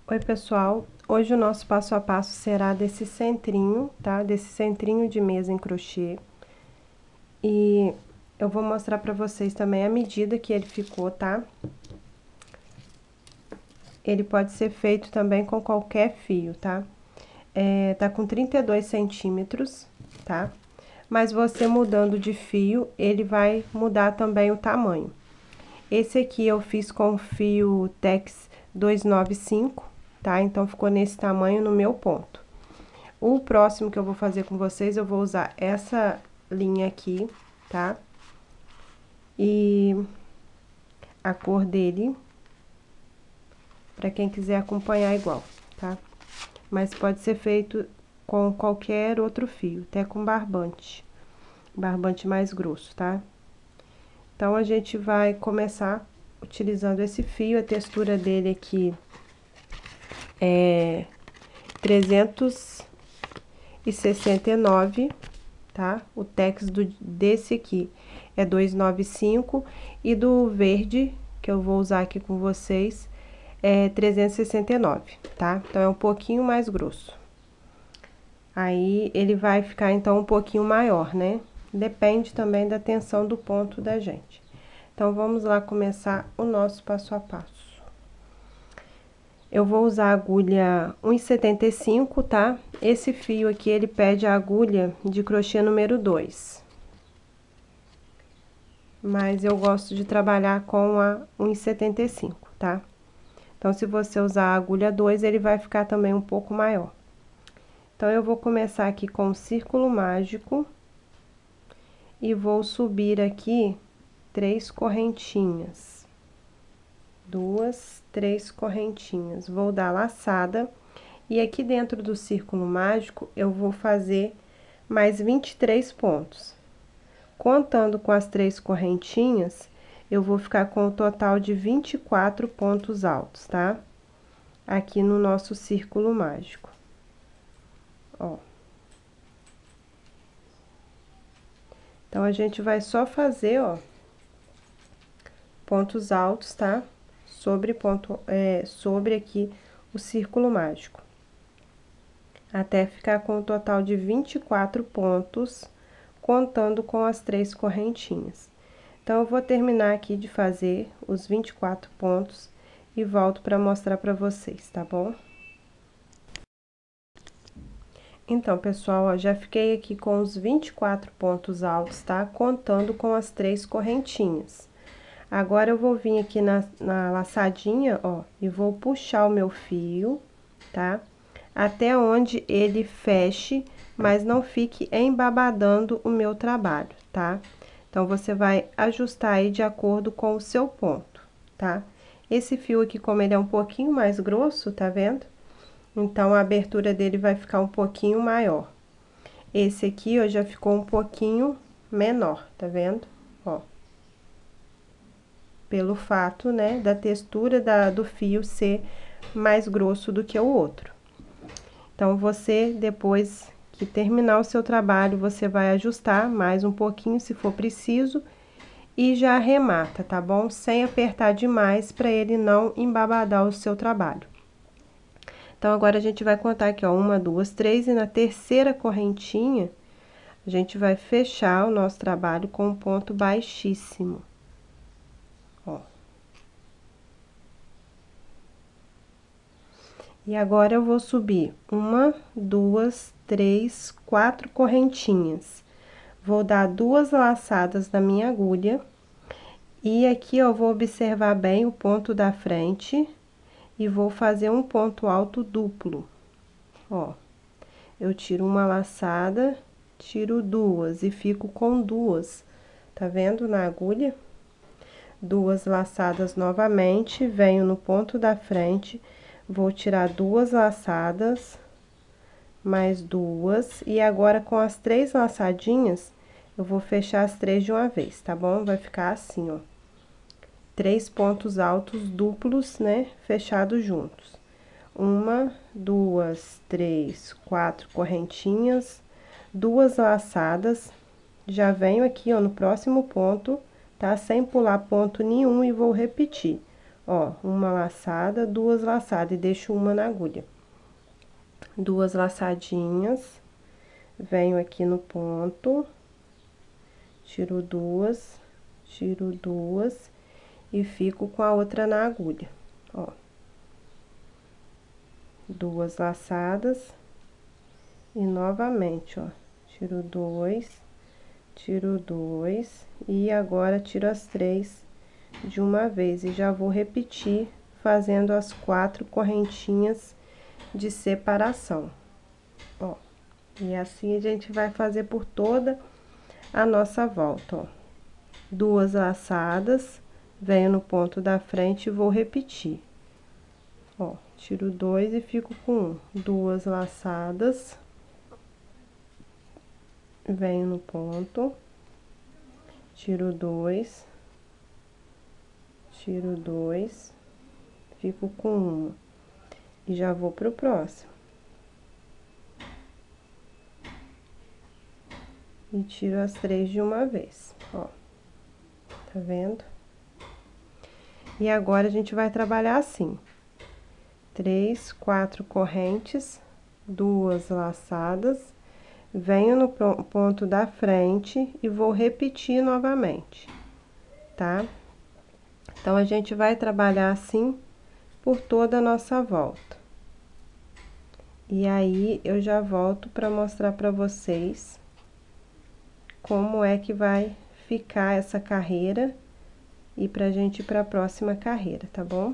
Oi, pessoal! Hoje o nosso passo a passo será desse centrinho, tá? Desse centrinho de mesa em crochê. E eu vou mostrar pra vocês também a medida que ele ficou, tá? Ele pode ser feito também com qualquer fio, tá? Tá com 32 centímetros, tá? Mas você mudando de fio, ele vai mudar também o tamanho. Esse aqui eu fiz com fio Tex 295, tá? Então, ficou nesse tamanho no meu ponto. O próximo que eu vou fazer com vocês, eu vou usar essa linha aqui, tá? E a cor dele, pra quem quiser acompanhar igual, tá? Mas pode ser feito com qualquer outro fio, até com barbante. Barbante mais grosso, tá? Então, a gente vai começar utilizando esse fio, a textura dele aqui é 369, tá? O Tex desse aqui é 295 e do verde, que eu vou usar aqui com vocês, é 369, tá? Então, é um pouquinho mais grosso. Aí, ele vai ficar, então, um pouquinho maior, né? Depende também da tensão do ponto da gente. Então, vamos lá começar o nosso passo a passo. Eu vou usar a agulha 1,75, tá? Esse fio aqui, ele pede a agulha de crochê número 2. Mas eu gosto de trabalhar com a 1,75, tá? Então, se você usar a agulha 2, ele vai ficar também um pouco maior. Então, eu vou começar aqui com o círculo mágico e vou subir aqui 3 correntinhas. 2, 3 correntinhas. Vou dar laçada e aqui dentro do círculo mágico eu vou fazer mais 23 pontos. Contando com as 3 correntinhas, eu vou ficar com o total de 24 pontos altos, tá? Aqui no nosso círculo mágico. Ó. Então, a gente vai só fazer, ó, pontos altos, tá? Sobre aqui o círculo mágico. Até ficar com um total de 24 pontos, contando com as 3 correntinhas. Então, eu vou terminar aqui de fazer os 24 pontos e volto para mostrar para vocês, tá bom? Então, pessoal, ó, já fiquei aqui com os 24 pontos altos, tá? Contando com as 3 correntinhas. Agora, eu vou vir aqui na laçadinha, ó, e vou puxar o meu fio, tá? Até onde ele feche, mas não fique embabadando o meu trabalho, tá? Então, você vai ajustar aí de acordo com o seu ponto, tá? Esse fio aqui, como ele é um pouquinho mais grosso, tá vendo? Então, a abertura dele vai ficar um pouquinho maior. Esse aqui, ó, já ficou um pouquinho menor, tá vendo? Ó. Pelo fato, né, da textura do fio ser mais grosso do que o outro. Então, você, depois que terminar o seu trabalho, você vai ajustar mais um pouquinho, se for preciso, e já arremata, tá bom? Sem apertar demais, para ele não embabadar o seu trabalho. Então, agora, a gente vai contar aqui, ó, 1, 2, 3, e na terceira correntinha, a gente vai fechar o nosso trabalho com um ponto baixíssimo. Ó. E agora, eu vou subir 1, 2, 3, 4 correntinhas. Vou dar 2 laçadas na minha agulha. E aqui, eu vou observar bem o ponto da frente e vou fazer um ponto alto duplo. Ó, eu tiro uma laçada, tiro 2 e fico com 2, tá vendo na agulha? 2 laçadas novamente, venho no ponto da frente, vou tirar 2 laçadas, mais 2, e agora com as 3 laçadinhas, eu vou fechar as 3 de uma vez, tá bom? Vai ficar assim, ó. 3 pontos altos duplos, né, fechados juntos. 1, 2, 3, 4 correntinhas, 2 laçadas. Já venho aqui, ó, no próximo ponto, tá? Sem pular ponto nenhum e vou repetir. Ó, uma laçada, duas laçadas e deixo uma na agulha. Duas laçadinhas, venho aqui no ponto, tiro duas e fico com a outra na agulha, ó. Duas laçadas e novamente, ó, tiro dois e agora tiro as 3 de uma vez e já vou repetir fazendo as 4 correntinhas de separação, ó. E assim a gente vai fazer por toda a nossa volta, ó. Duas laçadas, venho no ponto da frente e vou repetir. Ó, tiro 2 e fico com 1. Duas laçadas, venho no ponto, tiro 2, fico com 1 e já vou pro próximo. E tiro as 3 de uma vez, ó. Tá vendo? E agora a gente vai trabalhar assim: 3, 4 correntes, duas laçadas, venho no ponto da frente e vou repetir novamente, tá? Então, a gente vai trabalhar assim por toda a nossa volta. E aí, eu já volto para mostrar para vocês como é que vai ficar essa carreira e pra gente ir pra próxima carreira, tá bom?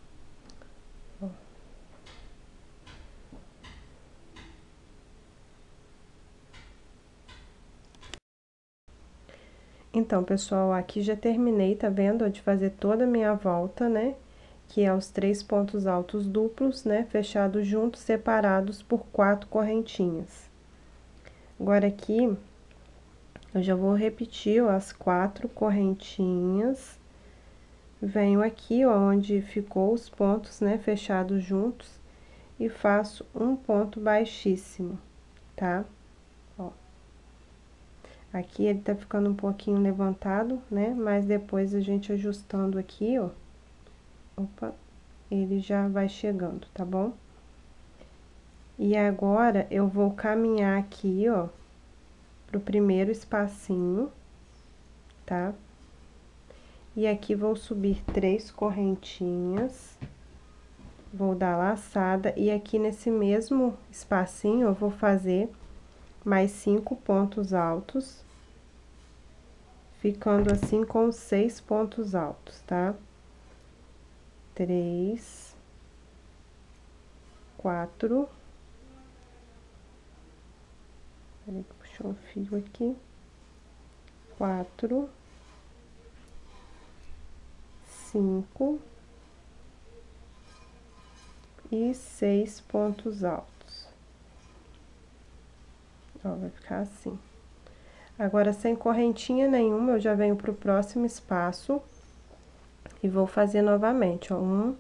Então, pessoal, aqui já terminei, tá vendo? De fazer toda a minha volta, né? Que é os 3 pontos altos duplos, né? Fechados juntos, separados por 4 correntinhas. Agora, aqui, eu já vou repetir, ó, as 4 correntinhas. Venho aqui, ó, onde ficou os pontos, né? Fechados juntos. E faço um ponto baixíssimo, tá? Ó. Aqui ele tá ficando um pouquinho levantado, né? Mas depois a gente ajustando aqui, ó. Opa, ele já vai chegando, tá bom? E agora, eu vou caminhar aqui, ó, pro primeiro espacinho, tá? E aqui vou subir 3 correntinhas, vou dar laçada, e aqui nesse mesmo espacinho eu vou fazer mais 5 pontos altos, ficando assim com 6 pontos altos, tá? 3, 4. Peraí que puxou um fio aqui. 4, 5 e 6 pontos altos. Ó, vai ficar assim. Agora, sem correntinha nenhuma, eu já venho pro próximo espaço e vou fazer novamente, ó. 1,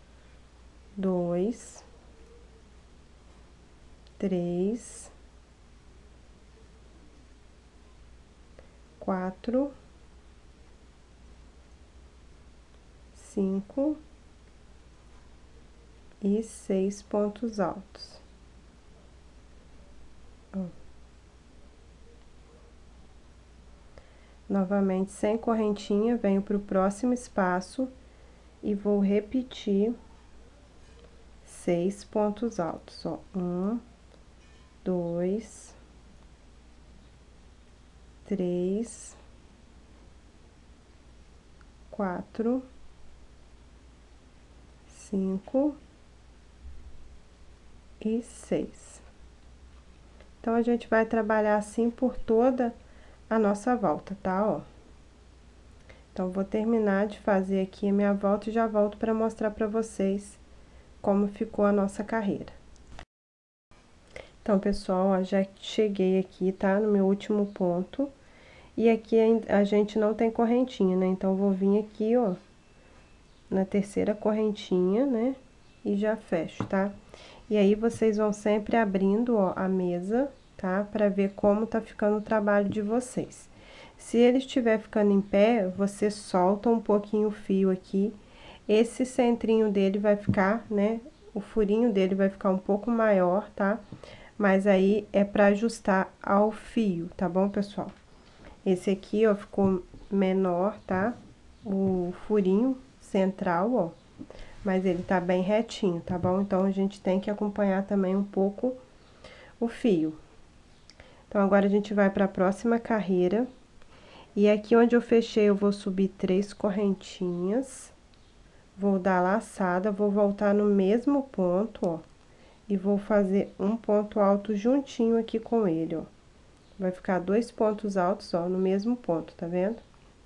2, 3, 4, 5 e 6 pontos altos. Ó. Novamente, sem correntinha, venho pro próximo espaço e vou repetir 6 pontos altos, ó. 1, 2, 3, 4, 5 e 6. Então, a gente vai trabalhar assim por toda a nossa volta, tá? Ó. Então, vou terminar de fazer aqui a minha volta e já volto para mostrar para vocês como ficou a nossa carreira. Então, pessoal, ó, já cheguei aqui, tá? No meu último ponto. E aqui a gente não tem correntinha, né? Então, vou vir aqui, ó, na terceira correntinha, né? E já fecho, tá? E aí, vocês vão sempre abrindo, ó, a mesa, tá? Pra ver como tá ficando o trabalho de vocês. Se ele estiver ficando em pé, você solta um pouquinho o fio aqui esse centrinho dele vai ficar, né, o furinho dele vai ficar um pouco maior, tá? Mas aí é pra ajustar ao fio, tá bom, pessoal? Esse aqui, ó, ficou menor, tá? O furinho central, ó, mas ele tá bem retinho, tá bom? Então, a gente tem que acompanhar também um pouco o fio. Então, agora a gente vai pra próxima carreira. E aqui onde eu fechei, eu vou subir 3 correntinhas, vou dar laçada, vou voltar no mesmo ponto, ó, e vou fazer um ponto alto juntinho aqui com ele, ó. Vai ficar 2 pontos altos, ó, no mesmo ponto, tá vendo?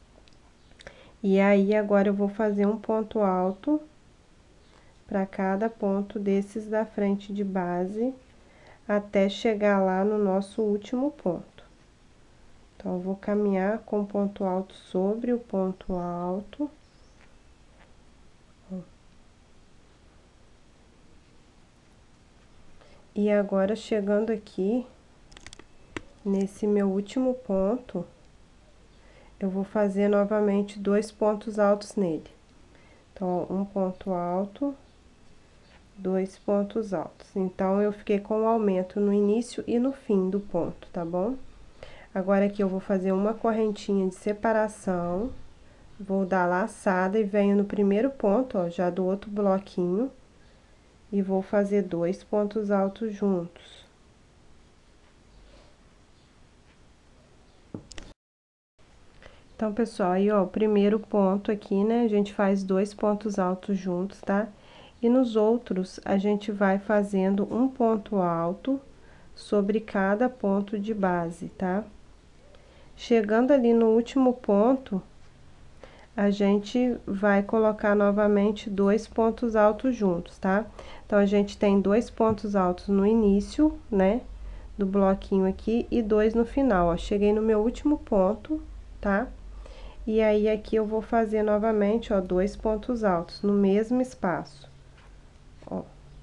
E aí, agora eu vou fazer um ponto alto pra cada ponto desses da frente de base, até chegar lá no nosso último ponto. Então, eu vou caminhar com ponto alto sobre o ponto alto. E agora, chegando aqui, nesse meu último ponto, eu vou fazer novamente 2 pontos altos nele. Então, um ponto alto, 2 pontos altos. Então, eu fiquei com o aumento no início e no fim do ponto, tá bom? Agora, aqui eu vou fazer uma correntinha de separação, vou dar laçada e venho no primeiro ponto, ó, já do outro bloquinho, e vou fazer 2 pontos altos juntos. Então, pessoal, aí, ó, o primeiro ponto aqui, né, a gente faz 2 pontos altos juntos, tá? E nos outros, a gente vai fazendo um ponto alto sobre cada ponto de base, tá? Chegando ali no último ponto, a gente vai colocar novamente 2 pontos altos juntos, tá? Então, a gente tem 2 pontos altos no início, né, do bloquinho aqui, e 2 no final, ó. Cheguei no meu último ponto, tá? E aí, aqui eu vou fazer novamente, ó, 2 pontos altos no mesmo espaço, ó.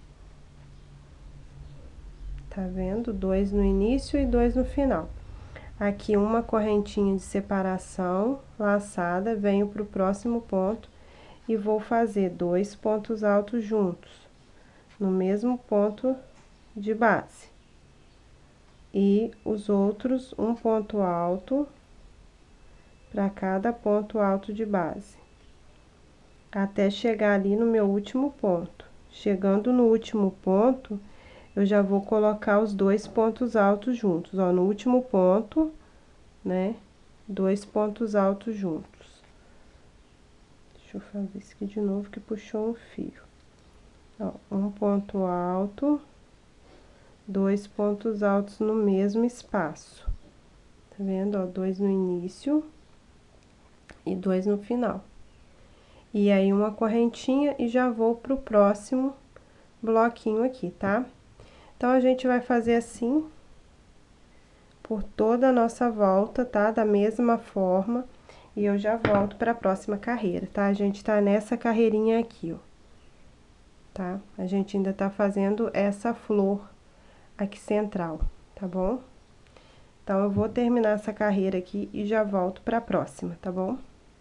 Tá vendo? 2 no início e 2 no final. Aqui, uma correntinha de separação, laçada, venho pro próximo ponto e vou fazer 2 pontos altos juntos, no mesmo ponto de base. E os outros, um ponto alto para cada ponto alto de base, até chegar ali no meu último ponto. Chegando no último ponto, eu já vou colocar os 2 pontos altos juntos, ó, no último ponto, né, 2 pontos altos juntos. Deixa eu fazer isso aqui de novo, que puxou um fio. Ó, um ponto alto, 2 pontos altos no mesmo espaço. Tá vendo, ó, 2 no início e 2 no final. E aí, uma correntinha e já vou pro próximo bloquinho aqui, tá? Então, a gente vai fazer assim por toda a nossa volta, tá? Da mesma forma, e eu já volto pra próxima carreira, tá? A gente tá nessa carreirinha aqui, ó, tá? A gente ainda tá fazendo essa flor aqui central, tá bom? Então, eu vou terminar essa carreira aqui e já volto pra próxima, tá bom?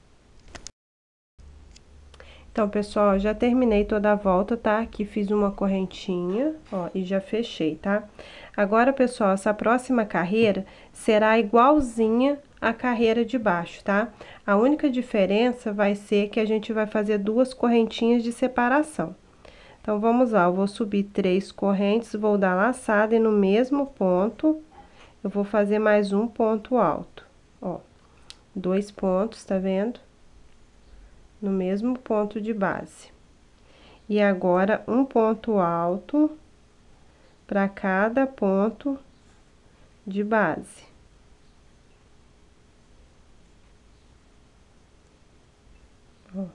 Então, pessoal, já terminei toda a volta, tá? Aqui fiz uma correntinha, ó, e já fechei, tá? Agora, pessoal, essa próxima carreira será igualzinha à carreira de baixo, tá? A única diferença vai ser que a gente vai fazer 2 correntinhas de separação. Então, vamos lá, eu vou subir 3 correntes, vou dar laçada e no mesmo ponto, eu vou fazer mais um ponto alto, ó. 2 pontos, tá vendo? No mesmo ponto de base. E agora, um ponto alto para cada ponto de base. Ó.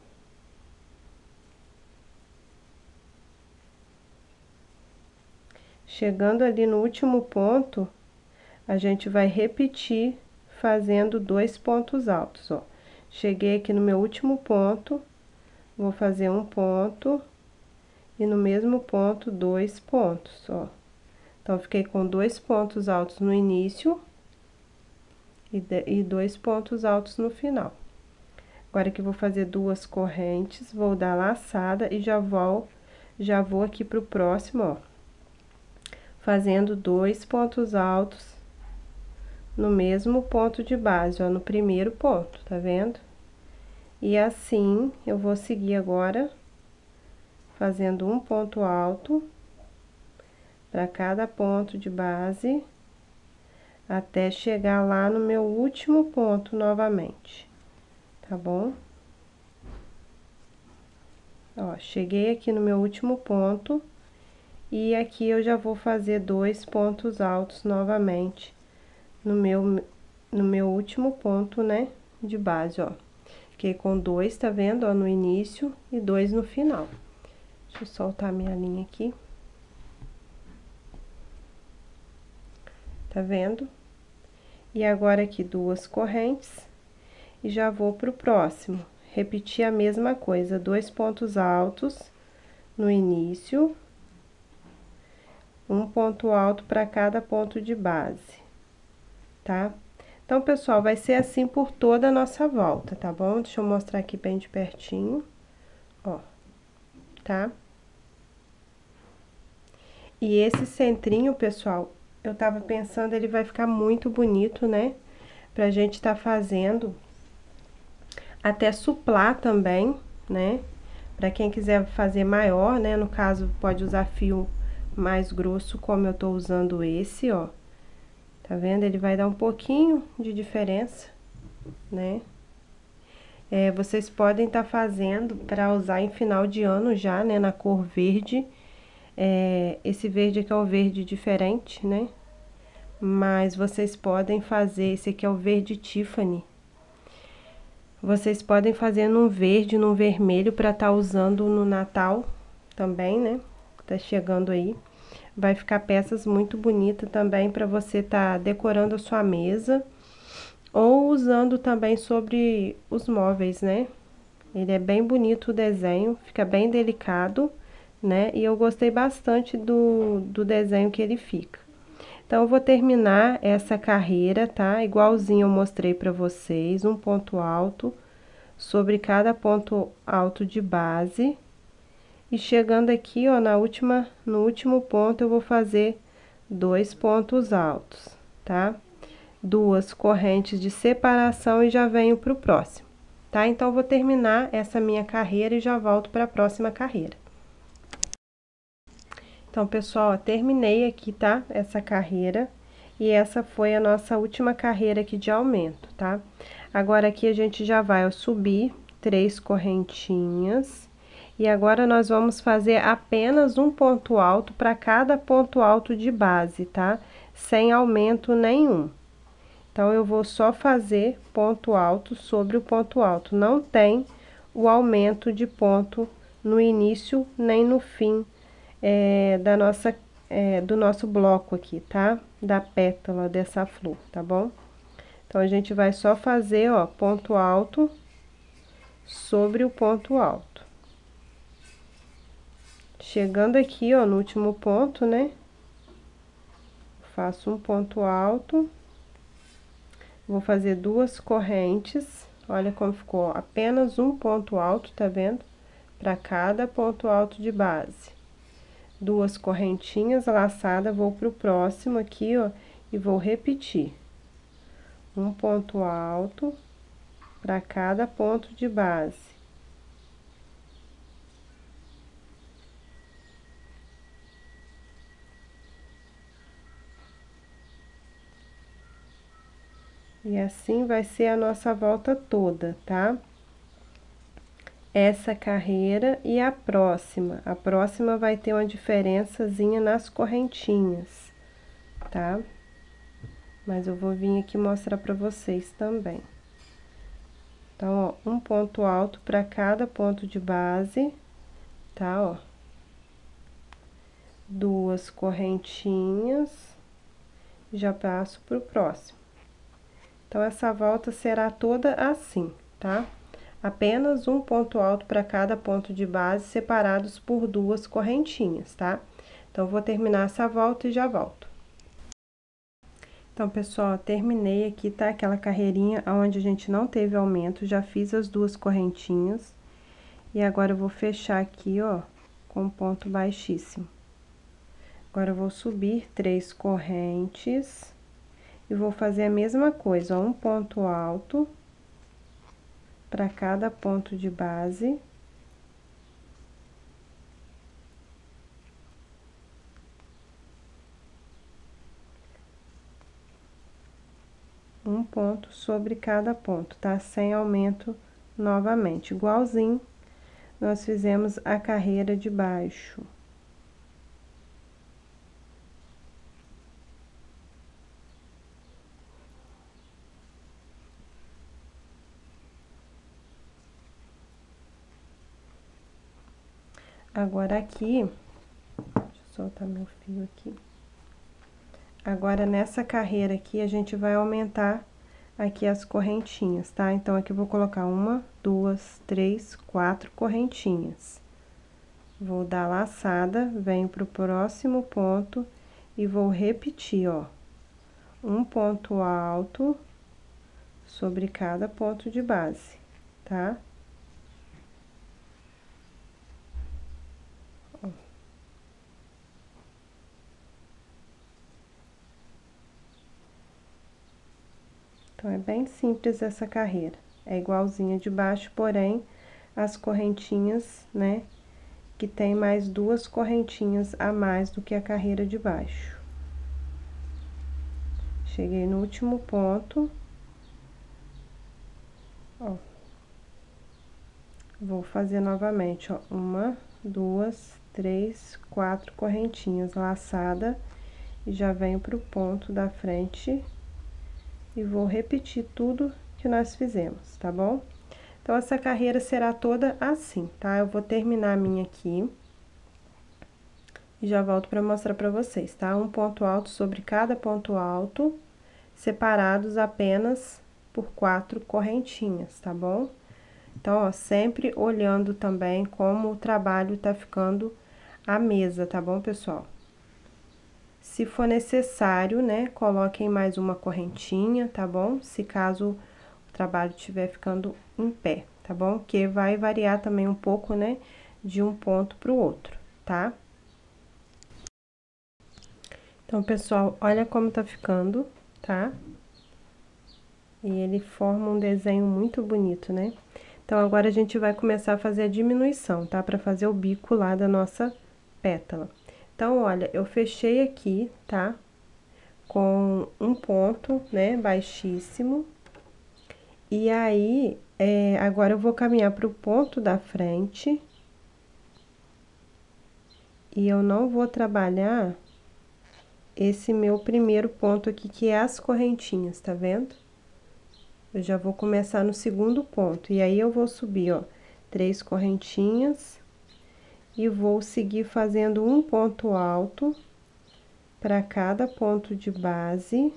Chegando ali no último ponto, a gente vai repetir fazendo 2 pontos altos, ó. Cheguei aqui no meu último ponto, vou fazer um ponto e no mesmo ponto 2 pontos, ó. Então, fiquei com 2 pontos altos no início e 2 pontos altos no final. Agora que eu vou fazer 2 correntes, vou dar laçada e já vou aqui pro próximo, ó, fazendo 2 pontos altos no mesmo ponto de base, ó, no primeiro ponto, tá vendo? E assim, eu vou seguir agora, fazendo um ponto alto para cada ponto de base, até chegar lá no meu último ponto novamente, tá bom? Ó, cheguei aqui no meu último ponto, e aqui eu já vou fazer 2 pontos altos novamente no meu último ponto, né, de base, ó. Fiquei com 2, tá vendo, ó, no início e 2 no final. Deixa eu soltar minha linha aqui. Tá vendo? E agora aqui 2 correntes e já vou pro próximo. Repetir a mesma coisa, 2 pontos altos no início, um ponto alto para cada ponto de base, tá? Então, pessoal, vai ser assim por toda a nossa volta, tá bom? Deixa eu mostrar aqui bem de pertinho, ó, tá? E esse centrinho, pessoal, eu tava pensando, ele vai ficar muito bonito, né? Pra gente tá fazendo até suplar também, né? Pra quem quiser fazer maior, né? No caso, pode usar fio mais grosso, como eu tô usando esse, ó. Tá vendo? Ele vai dar um pouquinho de diferença, né? Vocês podem estar fazendo para usar em final de ano já, né? Na cor verde. Esse verde aqui é um verde diferente, né? Mas vocês podem fazer, esse aqui é o verde Tiffany. Vocês podem fazer num verde, num vermelho, para estar usando no Natal também, né? Tá chegando aí. Vai ficar peças muito bonitas também para você tá decorando a sua mesa. Ou usando também sobre os móveis, né? Ele é bem bonito o desenho, fica bem delicado, né? E eu gostei bastante do desenho que ele fica. Então, eu vou terminar essa carreira, tá? Igualzinho eu mostrei pra vocês, um ponto alto sobre cada ponto alto de base. E chegando aqui, ó, no último ponto, eu vou fazer 2 pontos altos, tá? 2 correntes de separação e já venho pro próximo, tá? Então, eu vou terminar essa minha carreira e já volto para a próxima carreira. Então, pessoal, ó, terminei aqui, tá? Essa carreira. E essa foi a nossa última carreira aqui de aumento, tá? Agora, aqui a gente já vai, ó, subir 3 correntinhas. E agora, nós vamos fazer apenas um ponto alto para cada ponto alto de base, tá? Sem aumento nenhum. Então, eu vou só fazer ponto alto sobre o ponto alto. Não tem o aumento de ponto no início nem no fim do nosso bloco aqui, tá? Da pétala dessa flor, tá bom? Então, a gente vai só fazer, ó, ponto alto sobre o ponto alto. Chegando aqui, ó, no último ponto, né? Faço um ponto alto. Vou fazer 2 correntes. Olha como ficou, apenas um ponto alto, tá vendo? Para cada ponto alto de base. 2 correntinhas laçadas, vou pro próximo aqui, ó, e vou repetir. Um ponto alto para cada ponto de base. E assim vai ser a nossa volta toda, tá? Essa carreira e a próxima. A próxima vai ter uma diferençazinha nas correntinhas, tá? Mas eu vou vir aqui mostrar pra vocês também. Então, ó, um ponto alto para cada ponto de base, tá, ó. 2 correntinhas, já passo pro próximo. Então, essa volta será toda assim, tá? Apenas um ponto alto para cada ponto de base, separados por 2 correntinhas, tá? Então, vou terminar essa volta e já volto. Então, pessoal, terminei aqui, tá? Aquela carreirinha onde a gente não teve aumento, já fiz as duas correntinhas. E agora eu vou fechar aqui, ó, com ponto baixíssimo. Agora eu vou subir 3 correntes e vou fazer a mesma coisa, ó, um ponto alto para cada ponto de base. Um ponto sobre cada ponto, tá? Sem aumento novamente, igualzinho nós fizemos a carreira de baixo. Agora aqui, deixa eu soltar meu fio aqui. Agora, nessa carreira aqui, a gente vai aumentar aqui as correntinhas, tá? Então, aqui eu vou colocar 1, 2, 3, 4 correntinhas. Vou dar laçada, venho pro próximo ponto e vou repetir, ó. Um ponto alto sobre cada ponto de base, tá? Então, é bem simples essa carreira. É igualzinha de baixo, porém, as correntinhas, né, que tem mais 2 correntinhas a mais do que a carreira de baixo. Cheguei no último ponto. Ó. Vou fazer novamente, ó, 1, 2, 3, 4 correntinhas laçada. E já venho pro ponto da frente e vou repetir tudo que nós fizemos, tá bom? Então, essa carreira será toda assim, tá? Eu vou terminar a minha aqui e já volto pra mostrar pra vocês, tá? Um ponto alto sobre cada ponto alto, separados apenas por 4 correntinhas, tá bom? Então, ó, sempre olhando também como o trabalho tá ficando à mesa, tá bom, pessoal? Se for necessário, né, coloquem mais uma correntinha, tá bom? Se caso o trabalho estiver ficando em pé, tá bom? Que vai variar também um pouco, né, de um ponto pro outro, tá? Então, pessoal, olha como tá ficando, tá? E ele forma um desenho muito bonito, né? Então, agora a gente vai começar a fazer a diminuição, tá? Pra fazer o bico lá da nossa pétala. Então, olha, eu fechei aqui, tá? Com um ponto, né, baixíssimo. E aí, agora eu vou caminhar pro ponto da frente. E eu não vou trabalhar esse meu primeiro ponto aqui, que é as correntinhas, tá vendo? Eu já vou começar no segundo ponto. E aí, eu vou subir, ó, 3 correntinhas. E vou seguir fazendo um ponto alto para cada ponto de base,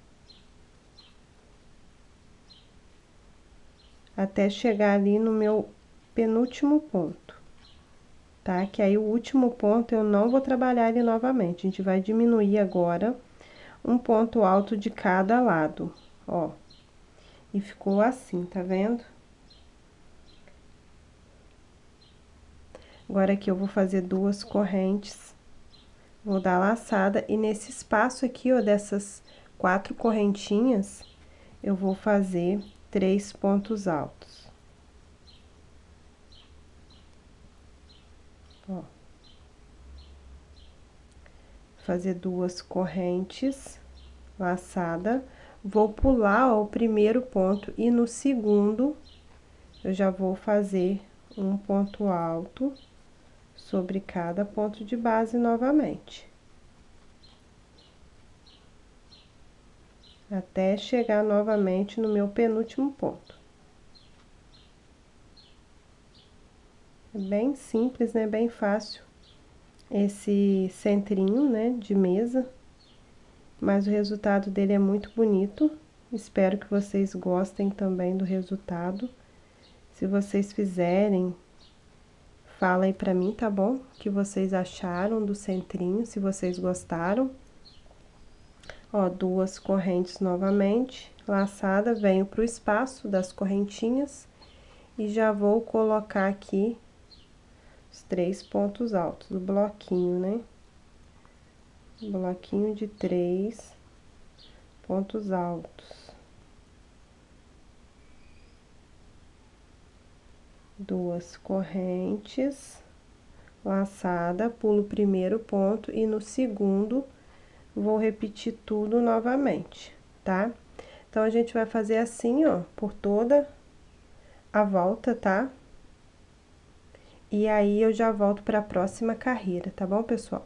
até chegar ali no meu penúltimo ponto, tá? Que aí o último ponto eu não vou trabalhar ele novamente, a gente vai diminuir agora um ponto alto de cada lado, ó. E ficou assim, tá vendo? Agora aqui eu vou fazer 2 correntes, vou dar laçada e nesse espaço aqui, ó, dessas 4 correntinhas, eu vou fazer 3 pontos altos. Ó. Fazer 2 correntes laçada, vou pular, ó, o primeiro ponto e no segundo eu já vou fazer um ponto alto sobre cada ponto de base novamente. Até chegar novamente no meu penúltimo ponto. É bem simples, né? Bem fácil esse centrinho, né, de mesa. Mas o resultado dele é muito bonito. Espero que vocês gostem também do resultado. Se vocês fizerem, fala aí pra mim, tá bom? O que vocês acharam do centrinho, se vocês gostaram. Ó, duas correntes novamente, laçada, venho pro espaço das correntinhas e já vou colocar aqui os 3 pontos altos do bloquinho, né? Bloquinho de 3 pontos altos. Duas correntes, laçada, pulo o primeiro ponto e no segundo vou repetir tudo novamente, tá? Então, a gente vai fazer assim, ó, por toda a volta, tá? E aí, eu já volto para a próxima carreira, tá bom, pessoal?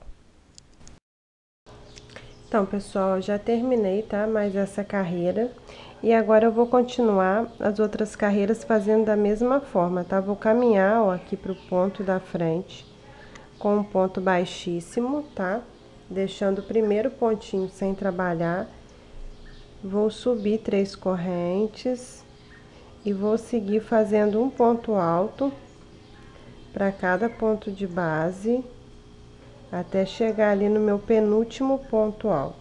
Então, pessoal, eu já terminei, tá? Mais essa carreira. E agora, eu vou continuar as outras carreiras fazendo da mesma forma, tá? Vou caminhar, ó, aqui pro ponto da frente, com um ponto baixíssimo, tá? Deixando o primeiro pontinho sem trabalhar. Vou subir 3 correntes e vou seguir fazendo um ponto alto para cada ponto de base, até chegar ali no meu penúltimo ponto alto.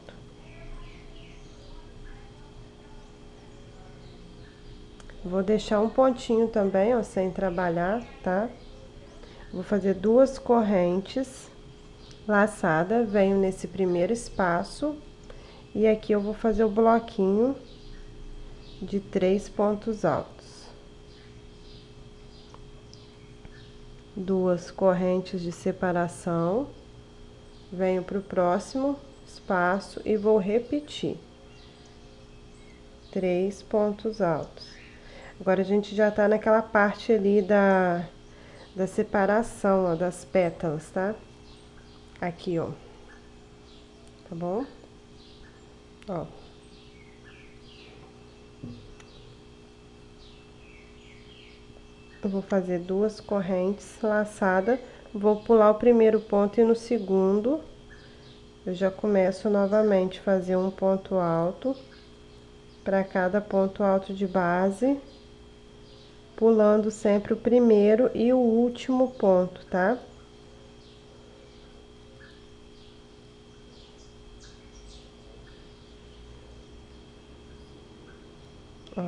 Vou deixar um pontinho também, ó, sem trabalhar, tá? Vou fazer 2 correntes laçada, venho nesse primeiro espaço e aqui eu vou fazer o bloquinho de 3 pontos altos. 2 correntes de separação, venho pro próximo espaço e vou repetir 3 pontos altos. Agora, a gente já tá naquela parte ali da separação, ó, das pétalas, tá? Aqui, ó. Tá bom? Ó. Eu vou fazer 2 correntes laçadas, vou pular o primeiro ponto e no segundo, eu já começo novamente a fazer um ponto alto para cada ponto alto de base, pulando sempre o primeiro e o último ponto, tá? Ó.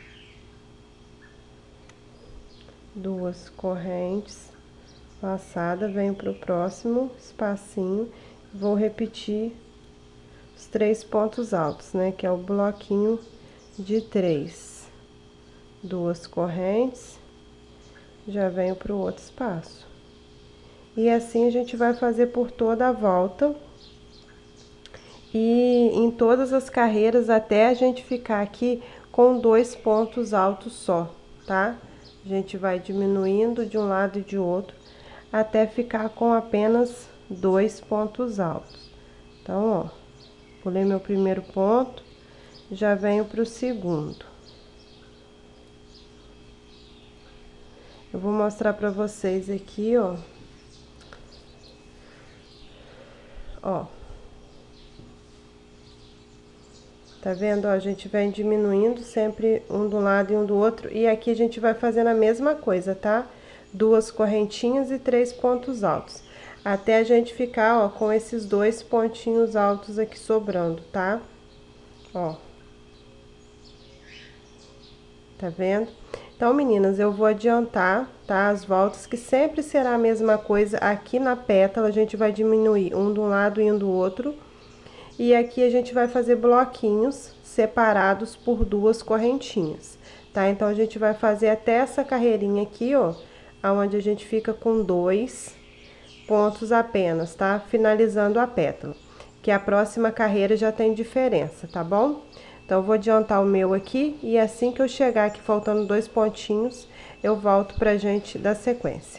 2 correntes laçadas, venho pro próximo espacinho, vou repetir os 3 pontos altos, né? Que é o bloquinho de 3. 2 correntes, já venho pro outro espaço. E assim a gente vai fazer por toda a volta. E em todas as carreiras, até a gente ficar aqui com 2 pontos altos só, tá? A gente vai diminuindo de um lado e de outro, até ficar com apenas 2 pontos altos. Então, ó, pulei meu primeiro ponto, já venho pro segundo. Eu vou mostrar pra vocês aqui, ó. Ó. Tá vendo? Ó, a gente vem diminuindo sempre um do lado e um do outro. E aqui a gente vai fazendo a mesma coisa, tá? 2 correntinhas e 3 pontos altos. Até a gente ficar, ó, com esses 2 pontinhos altos aqui sobrando, tá? Ó. Tá vendo? Então, meninas, eu vou adiantar, tá? As voltas, que sempre será a mesma coisa. Aqui na pétala, a gente vai diminuir um de um lado e um do outro. E aqui a gente vai fazer bloquinhos separados por 2 correntinhas, tá? Então, a gente vai fazer até essa carreirinha aqui, ó, aonde a gente fica com 2 pontos apenas, tá? Finalizando a pétala, que a próxima carreira já tem diferença, tá bom? Então, eu vou adiantar o meu aqui e assim que eu chegar aqui faltando 2 pontinhos, eu volto pra gente dar sequência.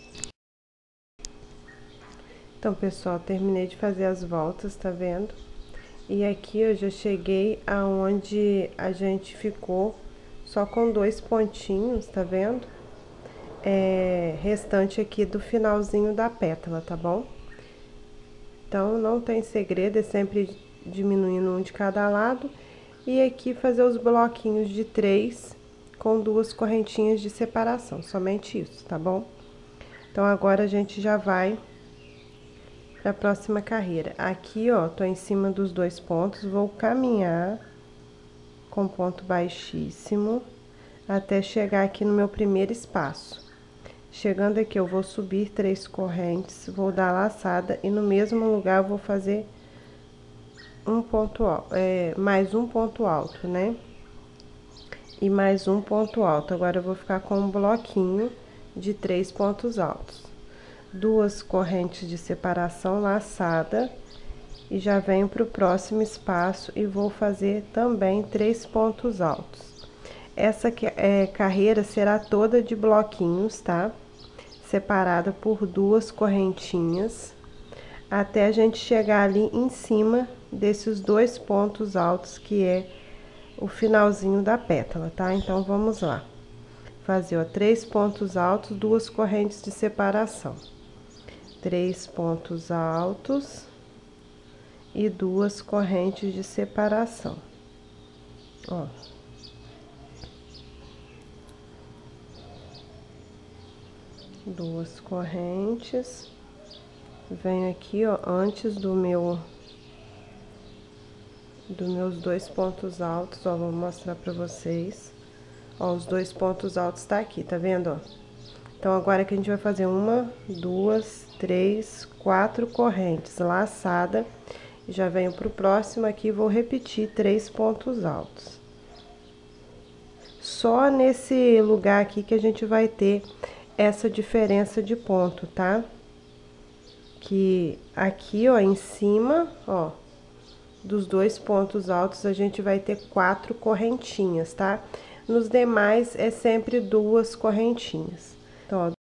Então, pessoal, terminei de fazer as voltas, tá vendo? E aqui eu já cheguei aonde a gente ficou só com 2 pontinhos, tá vendo? Restante aqui do finalzinho da pétala, tá bom? Então, não tem segredo, é sempre diminuindo um de cada lado. E aqui fazer os bloquinhos de 3 com 2 correntinhas de separação, somente isso, tá bom? Então, agora a gente já vai para a próxima carreira. Aqui, ó, tô em cima dos 2 pontos, vou caminhar com ponto baixíssimo até chegar aqui no meu primeiro espaço. Chegando aqui, eu vou subir 3 correntes, vou dar laçada e no mesmo lugar eu vou fazer um ponto alto, mais um ponto alto, né? E mais um ponto alto. Agora eu vou ficar com um bloquinho de 3 pontos altos. 2 correntes de separação laçada e já venho para o próximo espaço e vou fazer também 3 pontos altos. Essa carreira será toda de bloquinhos, tá? Separada por 2 correntinhas, até a gente chegar ali em cima desses 2 pontos altos, que é o finalzinho da pétala, tá? Então, vamos lá. Fazer, ó, 3 pontos altos, 2 correntes de separação. 3 pontos altos e 2 correntes de separação. Ó. Duas correntes. Venho aqui, ó, antes dos meus 2 pontos altos, ó, vou mostrar pra vocês. Ó, os 2 pontos altos tá aqui, tá vendo, ó? Então, agora que a gente vai fazer 1, 2, 3, 4 correntes laçada. Já venho pro próximo aqui, vou repetir 3 pontos altos. Só nesse lugar aqui que a gente vai ter essa diferença de ponto, tá? Que aqui, ó, em cima, ó, dos 2 pontos altos, a gente vai ter 4 correntinhas, tá? Nos demais, é sempre 2 correntinhas. Então, ó,